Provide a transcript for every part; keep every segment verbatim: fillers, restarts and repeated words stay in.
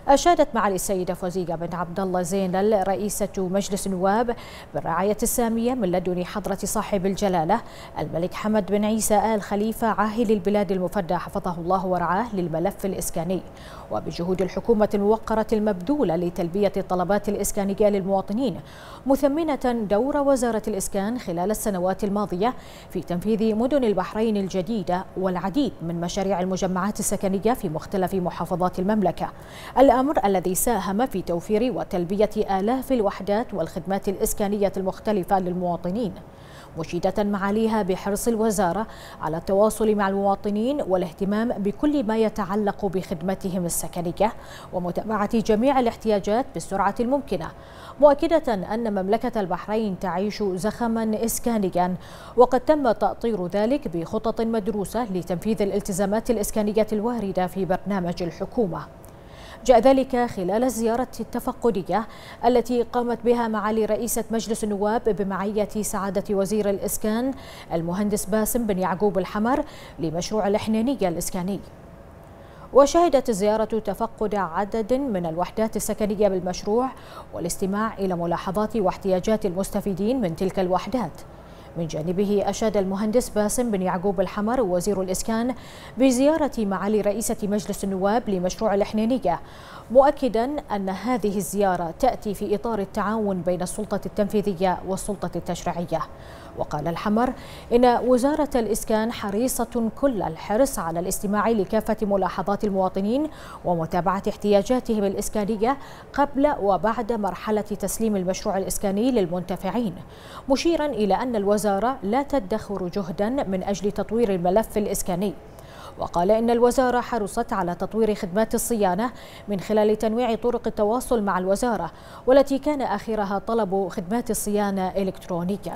أشادت معالي السيدة فوزية بنت عبد الله زينل رئيسة مجلس النواب بالرعاية السامية من لدن حضرة صاحب الجلالة الملك حمد بن عيسى آل خليفة عاهل البلاد المفدى حفظه الله ورعاه للملف الإسكاني، وبجهود الحكومة الموقرة المبذولة لتلبية الطلبات الإسكانية للمواطنين، مثمنة دور وزارة الإسكان خلال السنوات الماضية في تنفيذ مدن البحرين الجديدة والعديد من مشاريع المجمعات السكنية في مختلف محافظات المملكة، الأمر الذي ساهم في توفير وتلبية آلاف الوحدات والخدمات الإسكانية المختلفة للمواطنين، مشيدة معاليها بحرص الوزارة على التواصل مع المواطنين والاهتمام بكل ما يتعلق بخدمتهم السكنية ومتابعة جميع الاحتياجات بالسرعة الممكنة، مؤكدة أن مملكة البحرين تعيش زخما إسكانيا وقد تم تأطير ذلك بخطط مدروسة لتنفيذ الالتزامات الإسكانية الواردة في برنامج الحكومة. جاء ذلك خلال الزيارة التفقدية التي قامت بها معالي رئيسة مجلس النواب بمعية سعادة وزير الإسكان المهندس باسم بن يعقوب الحمر لمشروع الحنينية الإسكاني. وشهدت الزيارة تفقد عدد من الوحدات السكنية بالمشروع والاستماع إلى ملاحظات واحتياجات المستفيدين من تلك الوحدات. من جانبه أشاد المهندس باسم بن يعقوب الحمر وزير الإسكان بزيارة معالي رئيسة مجلس النواب لمشروع الحنينية، مؤكدا أن هذه الزيارة تأتي في إطار التعاون بين السلطة التنفيذية والسلطة التشريعية. وقال الحمر إن وزارة الإسكان حريصة كل الحرص على الاستماع لكافة ملاحظات المواطنين ومتابعة احتياجاتهم الإسكانية قبل وبعد مرحلة تسليم المشروع الإسكاني للمنتفعين، مشيرا إلى أن الوزارة لا تدخر جهدا من أجل تطوير الملف الإسكاني. وقال إن الوزارة حرصت على تطوير خدمات الصيانة من خلال تنويع طرق التواصل مع الوزارة، والتي كان آخرها طلب خدمات الصيانة إلكترونيا.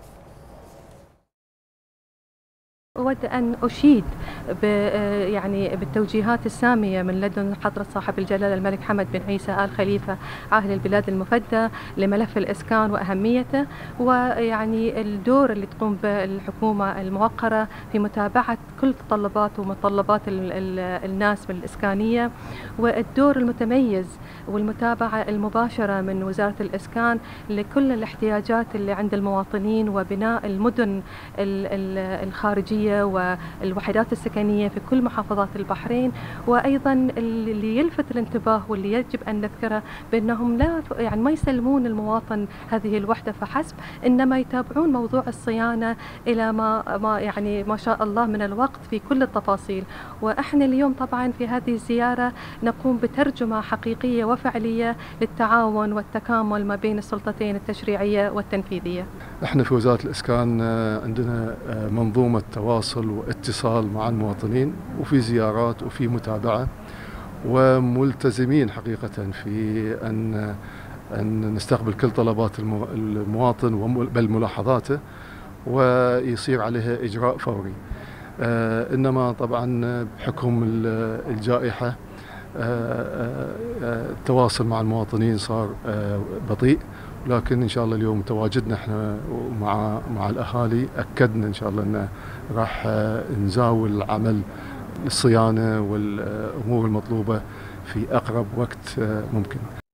أود أن أشيد يعني بالتوجيهات السامية من لدن حضرة صاحب الجلالة الملك حمد بن عيسى آل خليفة عاهل البلاد المفدى لملف الإسكان وأهميته، ويعني الدور اللي تقوم به الحكومة الموقرة في متابعة كل تطلبات ومتطلبات الناس بالإسكانية، والدور المتميز والمتابعة المباشرة من وزارة الإسكان لكل الاحتياجات اللي عند المواطنين وبناء المدن الخارجية والوحدات السكنية في كل محافظات البحرين. وأيضا اللي يلفت الانتباه واللي يجب أن نذكره بأنهم لا يعني ما يسلمون المواطن هذه الوحدة فحسب، إنما يتابعون موضوع الصيانة إلى ما ما يعني ما شاء الله من الوقت في كل التفاصيل. وإحنا اليوم طبعا في هذه الزيارة نقوم بترجمة حقيقية وفعلية للتعاون والتكامل ما بين السلطتين التشريعية والتنفيذية. احنا في وزارة الإسكان عندنا منظومة تواصل واتصال مع المواطنين، وفي زيارات وفي متابعة، وملتزمين حقيقة في أن أن نستقبل كل طلبات المواطن بل ملاحظاته ويصير عليها إجراء فوري. إنما طبعا بحكم الجائحة التواصل مع المواطنين صار بطيء، لكن ان شاء الله اليوم تواجدنا احنا مع مع الاهالي اكدنا ان شاء الله ان راح نزاول عمل الصيانه والامور المطلوبه في اقرب وقت ممكن.